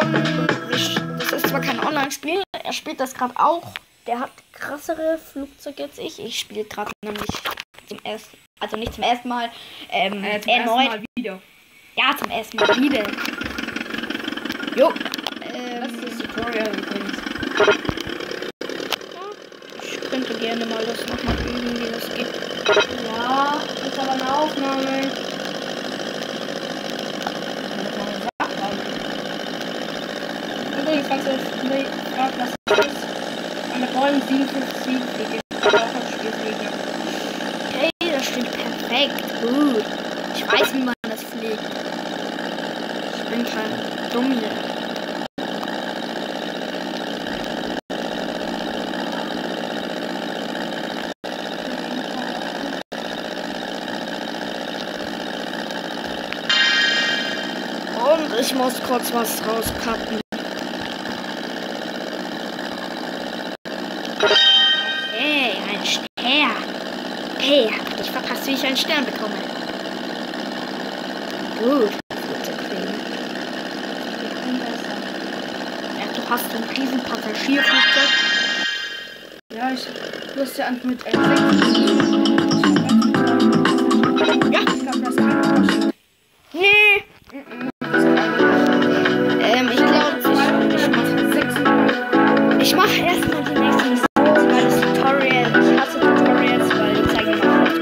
Das ist zwar kein Online-Spiel, er spielt das gerade auch. Der hat krassere Flugzeuge als ich. Ich spiele gerade nämlich nicht zum ersten Mal, zum erneut. ersten Mal wieder. Ja, zum ersten Mal wieder. Jo. Das ist das Tutorial übrigens. Ich könnte gerne mal das nochmal üben, wie das geht. Ja, das ist aber eine Aufnahme. Übrigens, falls ihr euch fragt, was das ist, an der Boeing 757 fliege ich auch als Spielfliege. Okay, das steht perfekt. Gut. Ich weiß, wie man das fliegt. Ich bin kein Dumme. Und ich muss kurz was rauskappen. Hey, ein Stern. Hey, hab ich verpasst, wie ich einen Stern bekomme. Gut, gut zu kriegen. Ja, du hast ein riesen Passagierflugzeug. Ja, du hast ja mit N6. Ja. Ich glaube, das kann Unterschied. Nee. Ich mache erstmal die nächste Mission, weil das Tutorial, ich hasse Tutorials, weil die zeigen mir auch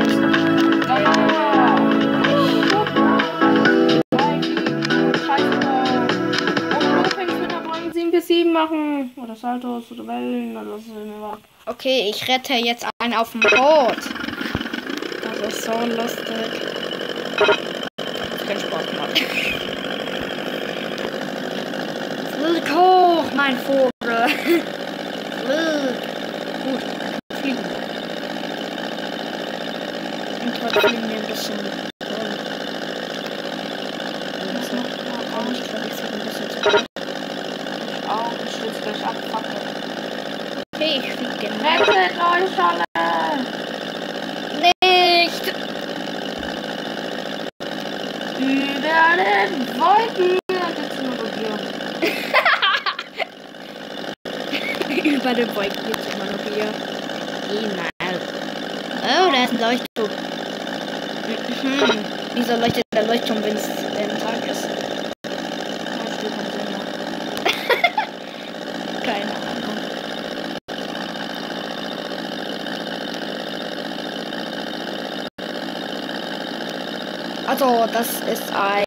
machen oder Saltos oder Wellen oder was auch immer. Okay, ich rette jetzt einen auf dem Boot. Das ist so lustig. Kein Spaß gemacht. Flieg hoch, mein Vogel. Flieg. Gut, er kann fliegen. Und heute fliegen wir ein bisschen. Ich glaube, ich fliege ein bisschen zu weit. Auch, ich stütze gleich ab, Fackel. Okay, ich fliege genau. Rettet euch alle! Nicht! Über den Wolken! Jetzt nur noch hier. Über den Wolken gibt es immer noch hier. Genau. Oh, da ist ein Leuchtturm. Wieso leuchtet der Leuchtturm, wenn es Tag ist? Keine Ahnung. Also, das ist ein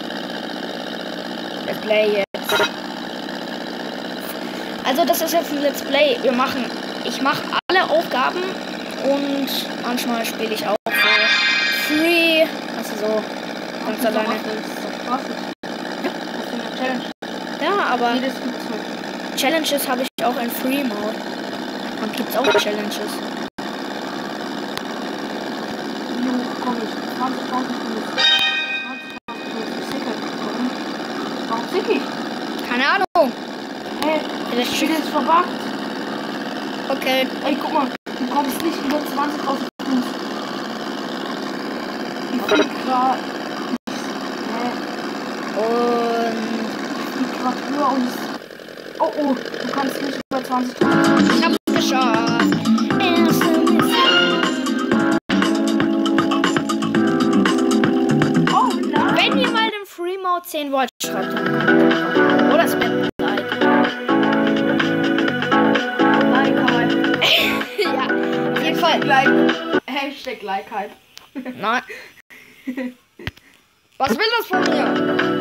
Let's Play jetzt. Also, das ist jetzt ein Let's Play. Ich mache alle Aufgaben und manchmal spiele ich auch so free. Also so ganz alleine. Ja, aber Challenges habe ich auch in Free Mode. Und gibt's auch Challenges. Warum zick ich? Keine Ahnung. Hey, Das ich bin jetzt verbuggt. Okay. Ey, guck mal, du kommst nicht über 20.000 Fuß. Ich flieg grad. Und Ich flieg grad höher und oh, du kannst nicht über 20.000. ich hab's geschafft. Erste Mission. Oh nein! Wenn ihr mal den Free Mode 10 wollt, schreibt dann. Oder es wird like. Ja, auf jeden Fall. Hashtag Like-Hype. Nein. Was will das von mir?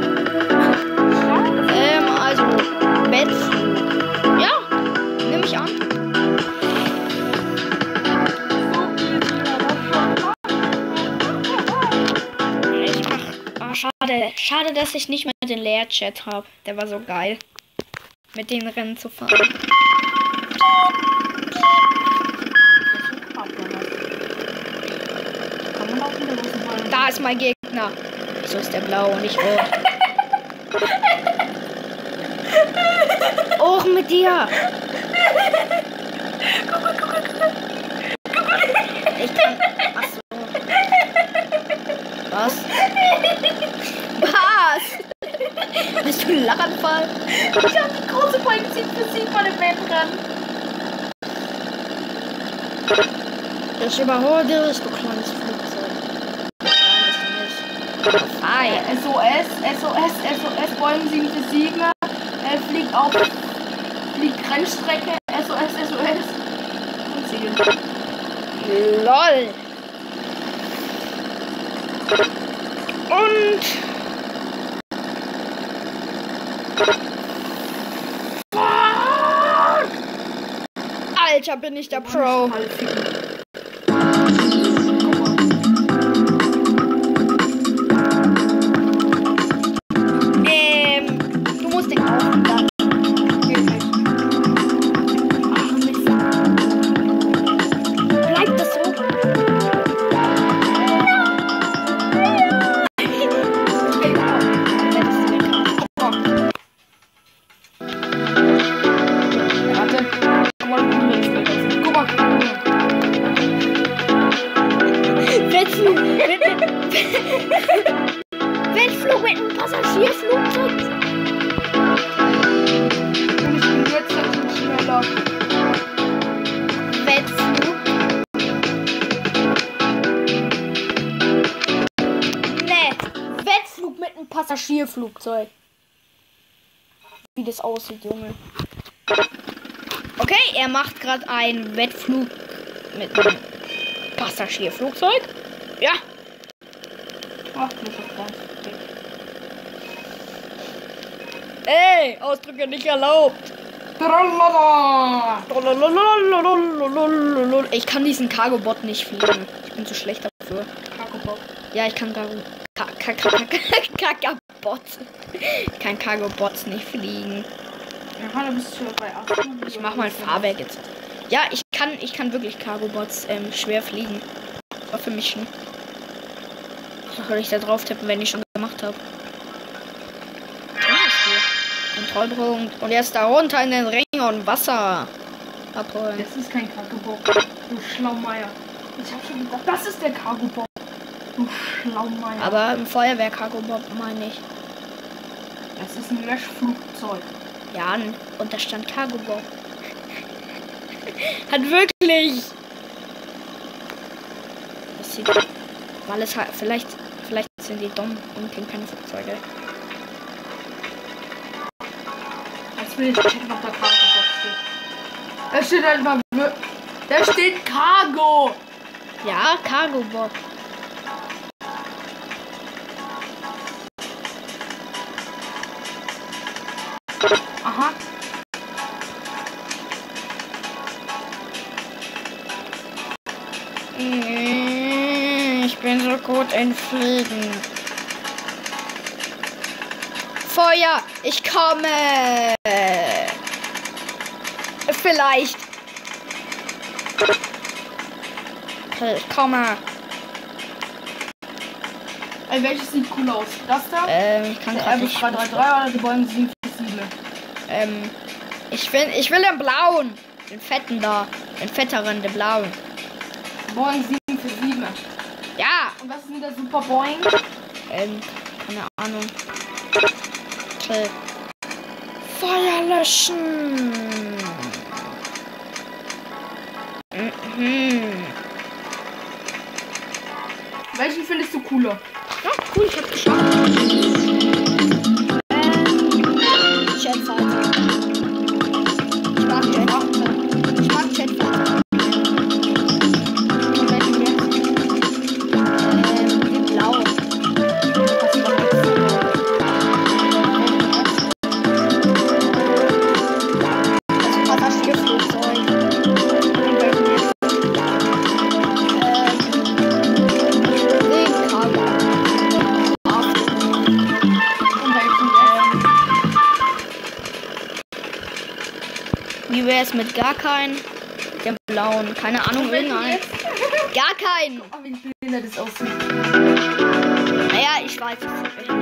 Also, Bettflug. Ja, nehme ich an. Schade, dass ich nicht mehr den Leerchat habe. Der war so geil. Mit den Rennen zu fahren. Da ist mein Gegner. Wieso ist der blau und nicht rot? Auch mit dir. Ich kann. Achso. Was? Was? Bist du ein Lachanfall? Ich hab die große Boeing 747 von dem Weltrennen. Ich überhole dich, du kleines Flugzeug. Hi. SOS, Boeing 747. Fliegt Rennstrecke. SOS. Und Ziel. LOL. Und Alter, bin ich der Pro. Du musst den kaufen. Geht nicht. Ach, Mist. Bleibt das so? Weltflug mit einem Passagierflugzeug. Und ich bin jetzt natürlich schneller. Weltflug. Nee, Weltflug mit einem Passagierflugzeug. Wie das aussieht, Junge. Okay, er macht gerade einen Wettflug mit einem Passagierflugzeug. Ja. Ach, du bist ganz dick. Ey, Ausdrücke nicht erlaubt. Tralala. Ich kann diesen Cargo-Bot nicht fliegen. Ich bin zu schlecht dafür. Cargo-Bot. Ja, ich kann Cargo-Bot. Ich kann Cargo-Bots nicht fliegen. Ja, da bist du bei 8. Ich mach mal Fahrwerk jetzt. Ja, ich kann wirklich Cargo-Bots schwer fliegen. War für mich schon. Soll ich da drauf tippen, wenn ich schon gemacht habe? Kontrollpunkt. Und jetzt da runter in den Ring und Wasser abholen. Das ist kein Cargo-Bot. Du Schlaumeier. Ich hab schon gedacht, das ist der Cargo-Bot. Du Schlaumeier. Aber im Feuerwehr-Cargo-Bot meine ich. Das ist ein Löschflugzeug. Ja, und da stand Cargo-Bot. Hat wirklich. Das sieht, weil es halt, vielleicht sind die dumm und kennen keine Flugzeuge. Als will ich checken, ob der Cargo-Bot steht. Da steht einfach. Da steht Cargo. Ja, Cargo-Bot. Aha. Ich bin so gut in Fliegen. Feuer, ich komme. Vielleicht. Okay, ich komme. Ey, welches sieht cool aus? Das da? Ich kann Der gerade Airbus nicht. 333 oder die Boeing 747? Ich will den blauen. Den fetten da. Den fetteren, den blauen. Boeing 747. Ja. Und was ist mit der Super Boeing? Keine Ahnung. Okay. Feuer löschen. Welchen findest du cooler? Ja, cool, ich hab's geschafft. Jetfighter. Ich mag Jetfighter. Ich mag Jetfighter. Und welchen jetzt? Den blauen. Was war das? Das Passagierflugzeug. Und welchen jetzt? Seekargo. Und welchen Wie wäre es mit gar keinen? Den blauen. Keine Ahnung, irgendeinen. Gar keinen. Oh, wie behindert das aussieht. Naja, ich weiß es.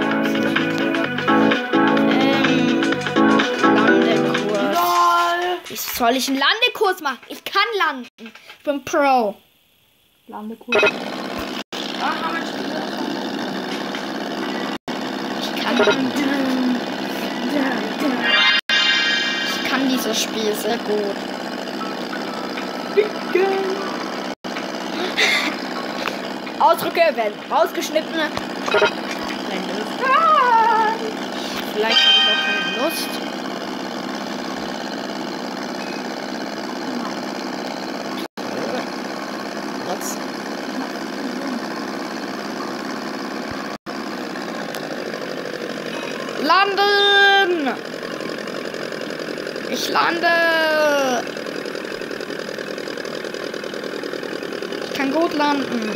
Landekurs. Lol. Wie soll ich einen Landekurs machen? Ich kann landen. Ich bin Pro. Landekurs. Ah, haben wir schon Ich kann landen. Ich kann dieses Spiel sehr gut. Ausdrücke werden rausgeschnitten. Vielleicht habe ich auch keine Lust. Jetzt. Landen! Ich lande! Ich kann gut landen.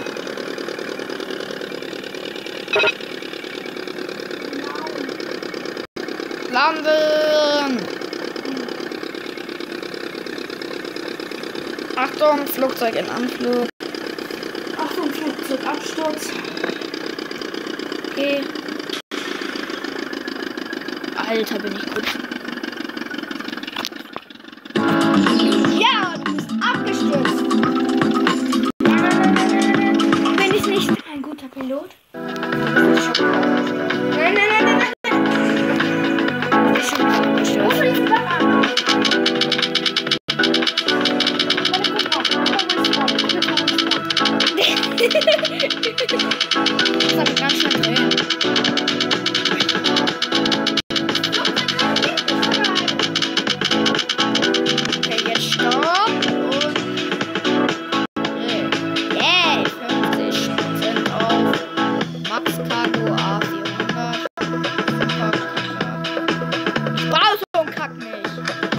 Landen! Achtung, Flugzeug in Anflug. Achtung, Flugzeugabsturz. Okay. Alter, bin ich gut. Ja, du bist abgestürzt. Bin ich nicht ein guter Pilot? Nein. Ich bin abgestürzt. Das habe ich ganz schnell drehen. Okay, jetzt stopp und 50% auf Max Cargo A400. Ich brauche so einen Kack nicht.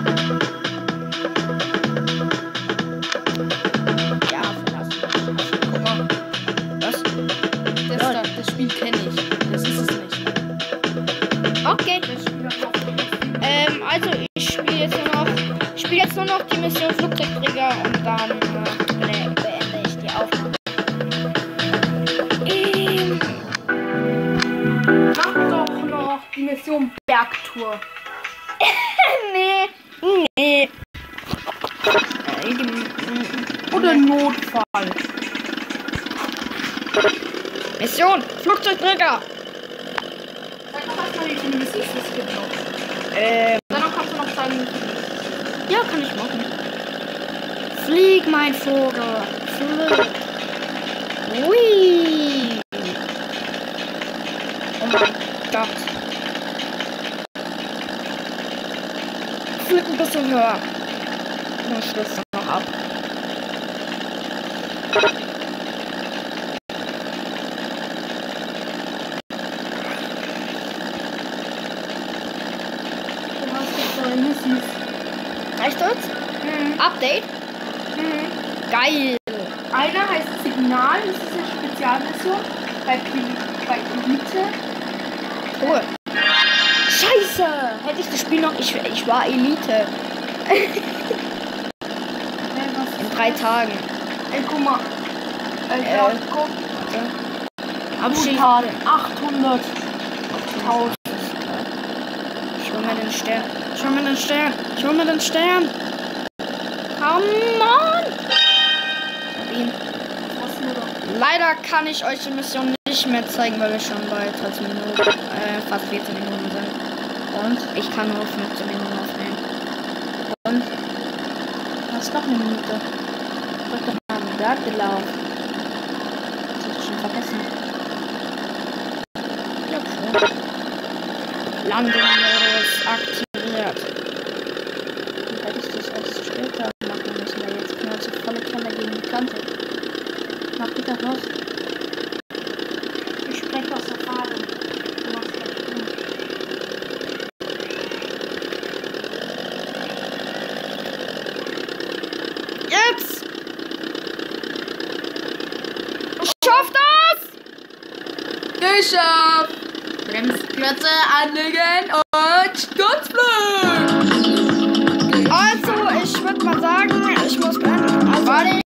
Ja, verlassen. Was? Das Spiel kenne ich. Das ist es nicht. Okay. Also ich spiele jetzt nur noch die Mission Flugzeugträger und dann beende ich die Aufnahme. Mach doch noch die Mission Bergtour. Nee. Oder Notfall. Mission Flugzeugträger. Sag doch erstmal, wie viele Missions es gibt noch. Dann kannst du noch zeigen. Ja, kann ich machen. Flieg, mein Vogel. Flieg. Ui. Oh mein Gott. Flieg ein bisschen höher. Dann stürzt er noch ab. Reicht das? Update? Geil. Einer heißt Signal, das ist eine Spezialmission bei Elite. Cool. Scheiße! Hätte ich das Spiel noch. Ich war Elite. In 3 Tagen. Ey, guck mal. Guck. Abschied. 800. 1000. Ich hol mir den Stern. Ich hol mir den Stern. Come on! Hab ihn. Leider kann ich euch die Mission nicht mehr zeigen, weil wir schon bei 13 Minuten, fast 14 Minuten sind. Und ich kann nur 15 Minuten aufnehmen. Und? Was ist noch eine Minute? Ich wollte doch mal am Berg gelaufen. Das hab ich schon vergessen. Ich glaub schon. Landemodus aktiviert. Wie werde ich das erst später machen müssen, weil jetzt knallt so volle Keller gegen die Kante. Mach wieder was. Ich spreche aus Erfahrung. Du machst das gut. Jetzt! Ich schaff das! Geschafft! Bremsklötze anlegen und Sturzflug! Also, ich würde mal sagen, ich muss beenden. Also,